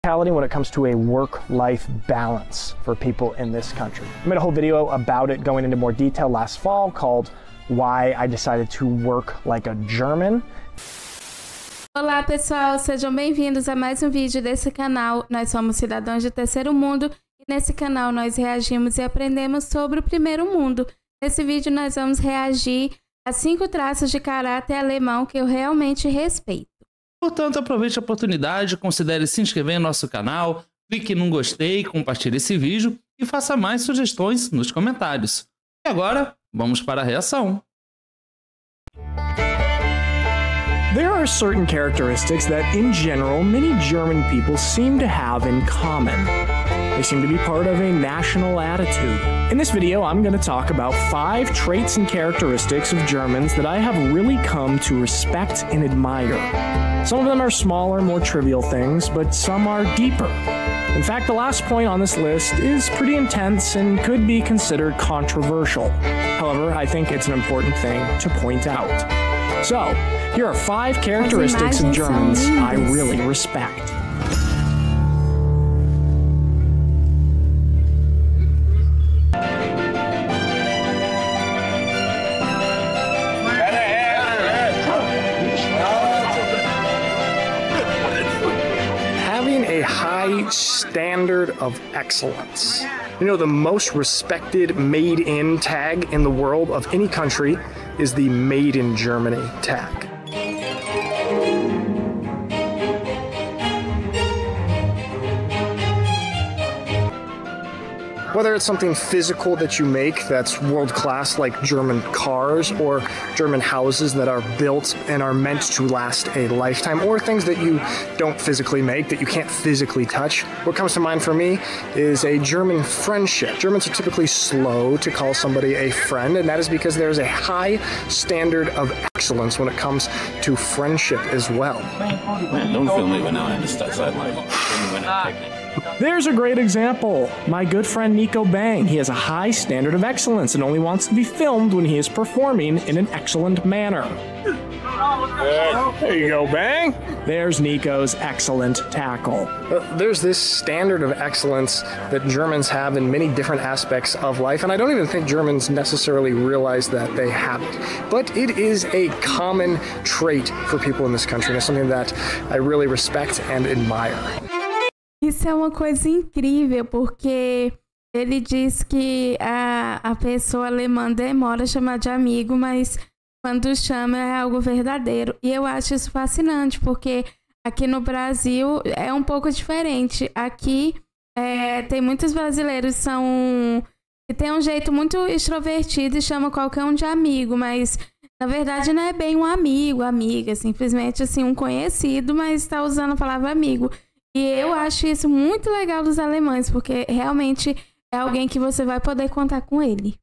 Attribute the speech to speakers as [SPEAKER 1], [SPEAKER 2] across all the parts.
[SPEAKER 1] When it comes to a work-life balance for people in this country. I made a whole video about it going into more detail last fall called Why I Decided to Work Like a German.
[SPEAKER 2] Olá pessoal, sejam bem-vindos a mais um vídeo desse canal. Nós somos cidadãos de terceiro mundo e nesse canal nós reagimos e aprendemos sobre o primeiro mundo. Nesse vídeo nós vamos reagir a 5 traços de caráter alemão que eu realmente respeito.
[SPEAKER 3] Portanto, aproveite a oportunidade, considere se inscrever no nosso canal, clique no gostei, compartilhe esse vídeo e faça mais sugestões nos comentários. E agora, vamos para a reação.
[SPEAKER 1] There are certain characteristics that, in general, many German people seem to have in common. They seem to be part of a national attitude. In this video, I'm going to talk about 5 traits and characteristics of Germans that I have really come to respect and admire. Some of them are smaller, more trivial things, but some are deeper. In fact, the last point on this list is pretty intense and could be considered controversial. However, I think it's an important thing to point out. So, here are 5 characteristics of Germans I really respect. Having a high standard of excellence. You know, the most respected Made in tag in the world of any country is the Made in Germany tag. Whether it's something physical that you make that's world-class, like German cars or German houses that are built and are meant to last a lifetime, or things that you don't physically make, that you can't physically touch. What comes to mind for me is a German friendship. Germans are typically slow to call somebody a friend, and that is because there's a high standard of excellence when it comes to friendship as well.
[SPEAKER 4] Man, don't film me when I'm in the sideline.
[SPEAKER 1] There's a great example. My good friend Nico Bang. He has a high standard of excellence and only wants to be filmed when he is performing in an excellent manner. There you go, Bang. There's Nico's excellent tackle. There's this standard of excellence that Germans have in many different aspects of life, and I don't even think Germans necessarily realize that they have it. But it is a common trait for people in this country, and it's something that I really respect and admire.
[SPEAKER 2] Isso é uma coisa incrível, porque ele diz que a pessoa alemã demora a chamar de amigo, mas quando chama é algo verdadeiro. E eu acho isso fascinante, porque aqui no Brasil é um pouco diferente. Aqui tem muitos brasileiros que têm um jeito muito extrovertido e chama qualquer um de amigo, mas na verdade não é bem um amigo, amiga, simplesmente assim, um conhecido, mas está usando a palavra amigo. E eu acho isso muito legal dos alemães, porque realmente é alguém que você vai poder contar com ele.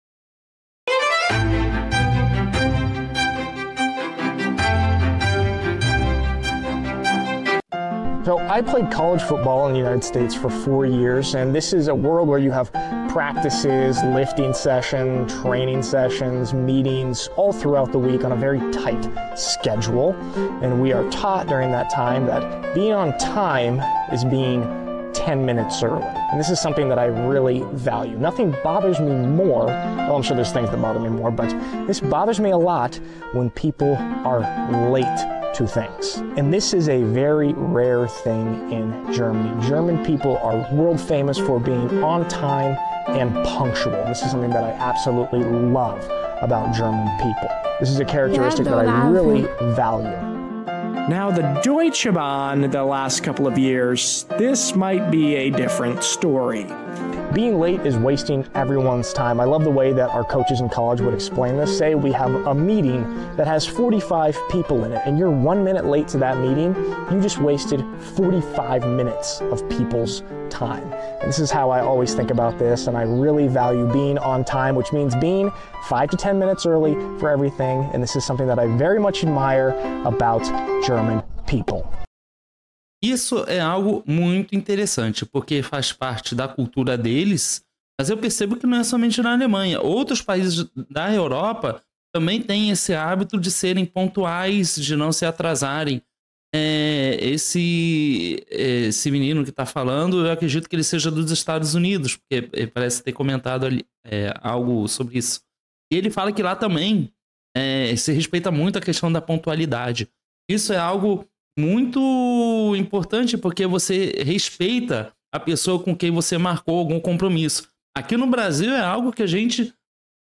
[SPEAKER 1] So I played college football in the United States for 4 years, and this is a world where you have practices, lifting session, training sessions, meetings, all throughout the week on a very tight schedule. And we are taught during that time that being on time is being 10 minutes early. And this is something that I really value. Nothing bothers me more, well, I'm sure there's things that bother me more, but this bothers me a lot when people are late to things. And this is a very rare thing in Germany. German people are world famous for being on time and punctual. This is something that I absolutely love about German people. This is a characteristic that I really value. Now, the Deutsche Bahn the last couple of years, this might be a different story. Being late is wasting everyone's time. I love the way that our coaches in college would explain this. Say we have a meeting that has 45 people in it, and you're 1 minute late to that meeting, you just wasted 45 minutes of people's time. And this is how I always think about this, and I really value being on time, which means being 5 to 10 minutes early for everything, and this is something that I very much admire about German people.
[SPEAKER 3] Isso é algo muito interessante, porque faz parte da cultura deles, mas eu percebo que não é somente na Alemanha. Outros países da Europa também têm esse hábito de serem pontuais, de não se atrasarem. esse menino que está falando, eu acredito que ele seja dos Estados Unidos, porque ele parece ter comentado ali, algo sobre isso. E ele fala que lá também se respeita muito a questão da pontualidade. Isso é algo muito importante, porque você respeita a pessoa com quem você marcou algum compromisso. Aqui no Brasil é algo que a gente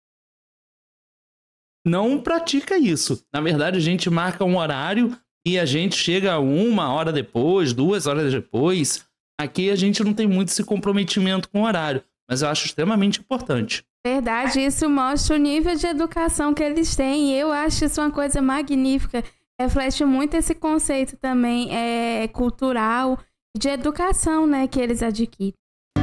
[SPEAKER 3] não pratica isso. Na verdade, a gente marca um horário e a gente chega 1 hora depois, 2 horas depois. Aqui a gente não tem muito esse comprometimento com o horário, mas eu acho extremamente importante.
[SPEAKER 2] Verdade, isso mostra o nível de educação que eles têm, e eu acho isso uma coisa magnífica. Reflete muito esse conceito também cultural, de educação, né, que eles adquirem.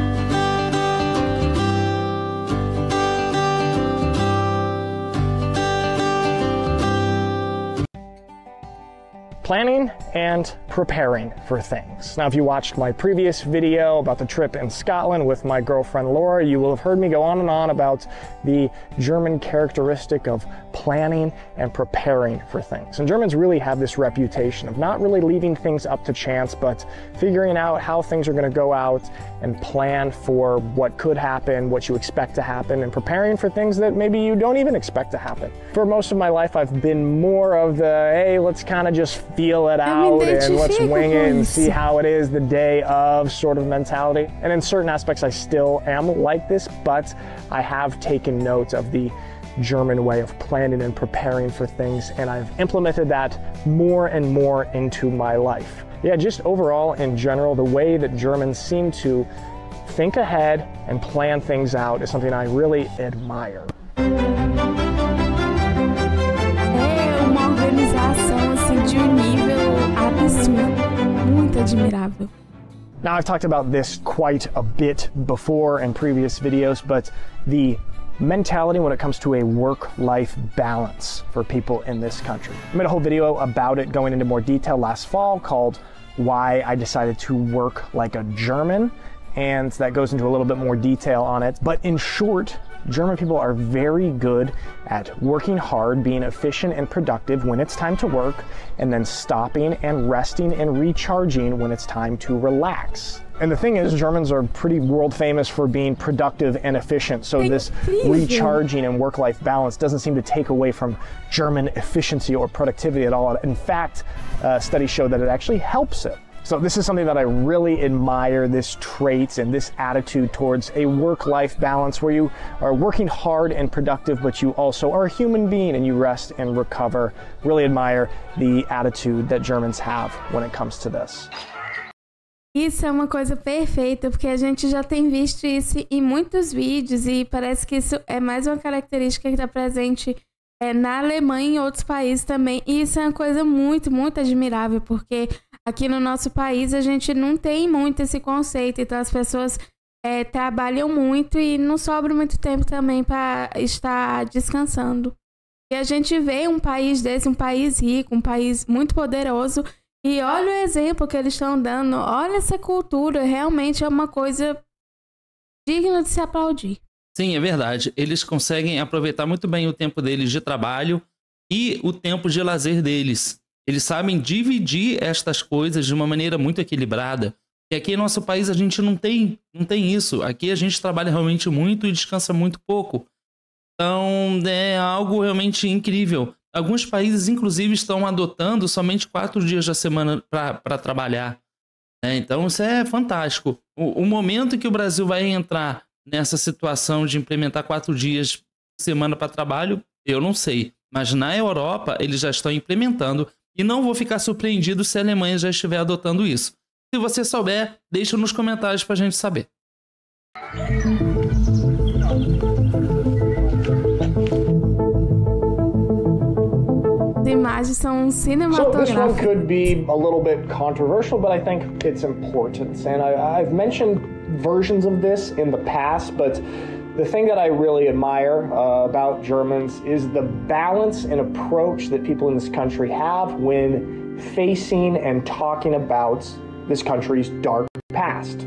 [SPEAKER 1] Planning and preparing for things. Now, if you watched my previous video about the trip in Scotland with my girlfriend Laura, you will have heard me go on and on about the German characteristic of planning and preparing for things. And Germans really have this reputation of not really leaving things up to chance, but figuring out how things are going to go out and plan for what could happen, what you expect to happen, and preparing for things that maybe you don't even expect to happen. For most of my life, I've been more of the, hey, let's kind of just feel it out and let's wing it and see how it is the day of sort of mentality. And in certain aspects, I still am like this, but I have taken note of the German way of planning and preparing for things, and I've implemented that more and more into my life. Yeah, just overall, in general, the way that Germans seem to think ahead and plan things out is something I really admire.
[SPEAKER 2] Uma organização assim de nível absurdo, muito admirável.
[SPEAKER 1] Now, I've talked about this quite a bit before in previous videos, but the mentality when it comes to a work-life balance for people in this country. I made a whole video about it going into more detail last fall called Why I Decided to Work Like a German, and that goes into a little bit more detail on it. But in short, German people are very good at working hard, being efficient and productive when it's time to work, and then stopping and resting and recharging when it's time to relax. And the thing is, Germans are pretty world famous for being productive and efficient, so this recharging and work-life balance doesn't seem to take away from German efficiency or productivity at all. In fact, studies show that it actually helps it. So this is something that I really admire, this trait and this attitude towards a work-life balance where you are working hard and productive, but you also are a human being and you rest and recover. Really admire the attitude that Germans have when it comes to this.
[SPEAKER 2] Isso é uma coisa perfeita, porque a gente já tem visto isso em muitos vídeos e parece que isso é mais uma característica que está presente na Alemanha e em outros países também. E isso é uma coisa muito, muito admirável, porque aqui no nosso país a gente não tem muito esse conceito, então as pessoas trabalham muito e não sobra muito tempo também para estar descansando. E a gente vê um país desse, um país rico, um país muito poderoso, e olha o exemplo que eles estão dando, olha essa cultura, realmente é uma coisa digna de se aplaudir.
[SPEAKER 3] Sim, é verdade. Eles conseguem aproveitar muito bem o tempo deles de trabalho e o tempo de lazer deles. Eles sabem dividir estas coisas de uma maneira muito equilibrada. E aqui no nosso país a gente não tem isso. Aqui a gente trabalha realmente muito e descansa muito pouco. Então é algo realmente incrível. Alguns países, inclusive, estão adotando somente 4 dias da semana para trabalhar. Então isso é fantástico. O momento que o Brasil vai entrar nessa situação de implementar 4 dias por semana para trabalho, eu não sei. Mas na Europa eles já estão implementando e não vou ficar surpreendido se a Alemanha já estiver adotando isso. Se você souber, deixa nos comentários para a gente saber.
[SPEAKER 2] As imagens são cinematográficas.
[SPEAKER 1] So this one could be a little bit controversial, but I think it's important. And I've mentioned versions of this in the past, but the thing that I really admire about Germans is the balance and approach that people in this country have when facing and talking about this country's dark past.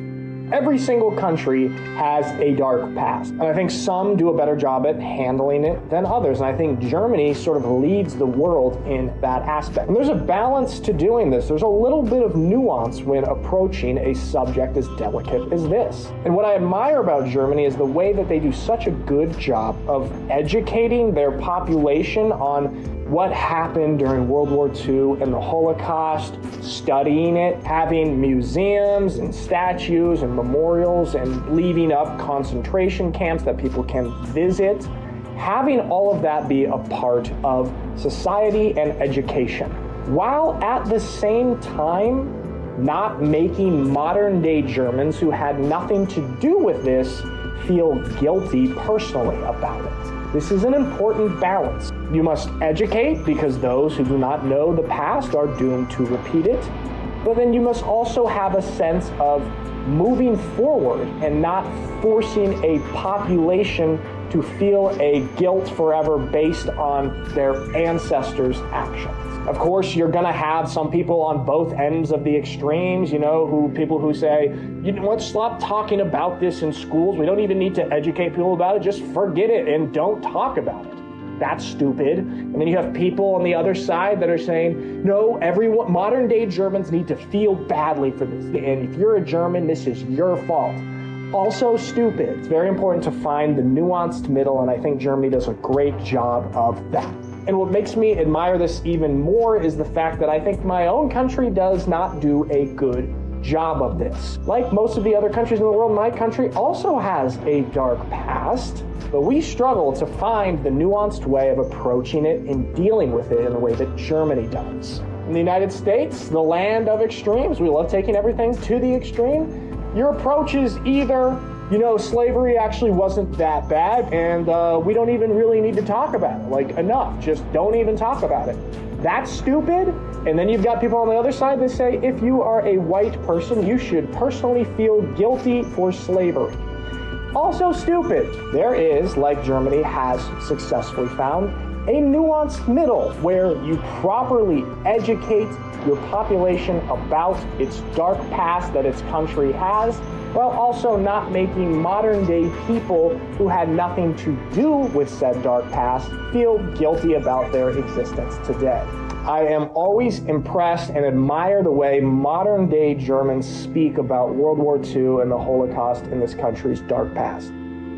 [SPEAKER 1] Every single country has a dark past, and I think some do a better job at handling it than others, and I think Germany sort of leads the world in that aspect. And there's a balance to doing this. There's a little bit of nuance when approaching a subject as delicate as this. And what I admire about Germany is the way that they do such a good job of educating their population on what happened during World War II and the Holocaust, studying it, having museums and statues and memorials and leaving up concentration camps that people can visit. Having all of that be a part of society and education, while at the same time not making modern day Germans who had nothing to do with this feel guilty personally about it. This is an important balance. You must educate because those who do not know the past are doomed to repeat it. But then you must also have a sense of moving forward and not forcing a population to feel a guilt forever based on their ancestors' actions. Of course, you're going to have some people on both ends of the extremes, people who say, let's stop talking about this in schools. We don't even need to educate people about it. Just forget it and don't talk about it. That's stupid. And then you have people on the other side that are saying, no, modern day Germans need to feel badly for this. And if you're a German, this is your fault. Also stupid. It's very important to find the nuanced middle, and I think Germany does a great job of that. And what makes me admire this even more is the fact that I think my own country does not do a good job of this. Like most of the other countries in the world, my country also has a dark past, but we struggle to find the nuanced way of approaching it and dealing with it in the way that Germany does. In the United States, the land of extremes, we love taking everything to the extreme. Your approach is either, slavery actually wasn't that bad, and we don't even really need to talk about it. Enough. Just don't even talk about it. That's stupid. And then you've got people on the other side that say, if you are a white person, you should personally feel guilty for slavery. Also stupid. There is, like Germany has successfully found, a nuanced middle where you properly educate your population about its dark past that its country has, while also not making modern day people who had nothing to do with said dark past feel guilty about their existence today. I am always impressed and admire the way modern day Germans speak about World War II and the Holocaust in this country's dark past.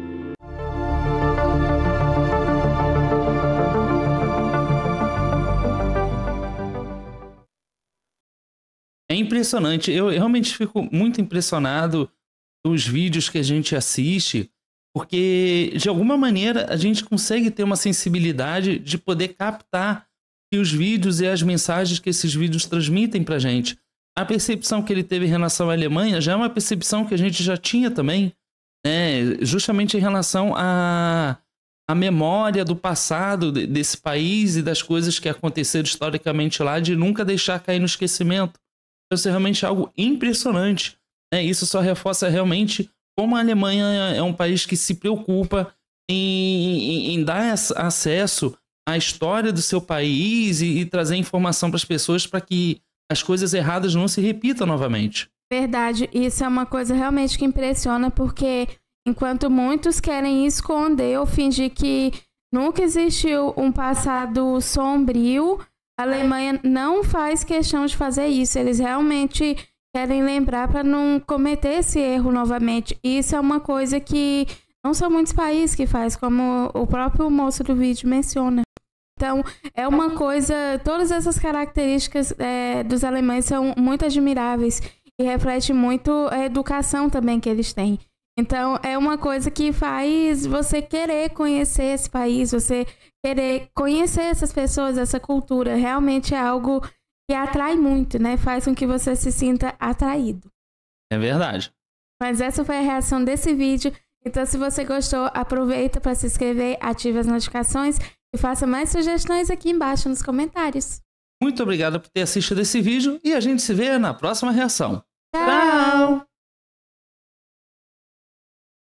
[SPEAKER 3] É impressionante. Eu realmente fico muito impressionado dos vídeos que a gente assiste, porque de alguma maneira a gente consegue ter uma sensibilidade de poder captar os vídeos e as mensagens que esses vídeos transmitem pra gente. A percepção que ele teve em relação à Alemanha já é uma percepção que a gente já tinha também, né? Justamente em relação à memória do passado desse país e das coisas que aconteceram historicamente lá, de nunca deixar cair no esquecimento. Isso é realmente algo impressionante, né? Isso só reforça realmente como a Alemanha é um país que se preocupa em dar acesso à história do seu país e trazer informação para as pessoas para que as coisas erradas não se repitam novamente.
[SPEAKER 2] Verdade, isso é uma coisa realmente que impressiona, porque enquanto muitos querem esconder ou fingir que nunca existiu um passado sombrio, a Alemanha não faz questão de fazer isso. Eles realmente querem lembrar para não cometer esse erro novamente. E isso é uma coisa que não são muitos países que faz, como o próprio moço do vídeo menciona. Então, é uma coisa... Todas essas características dos alemães são muito admiráveis e reflete muito a educação também que eles têm. Então, é uma coisa que faz você querer conhecer esse país, você querer conhecer essas pessoas, essa cultura. Realmente é algo que atrai muito, né? Faz com que você se sinta atraído.
[SPEAKER 3] É verdade.
[SPEAKER 2] Mas essa foi a reação desse vídeo. Então, se você gostou, aproveita para se inscrever, ative as notificações e faça mais sugestões aqui embaixo nos comentários.
[SPEAKER 3] Muito obrigado por ter assistido esse vídeo e a gente se vê na próxima reação.
[SPEAKER 2] Tchau!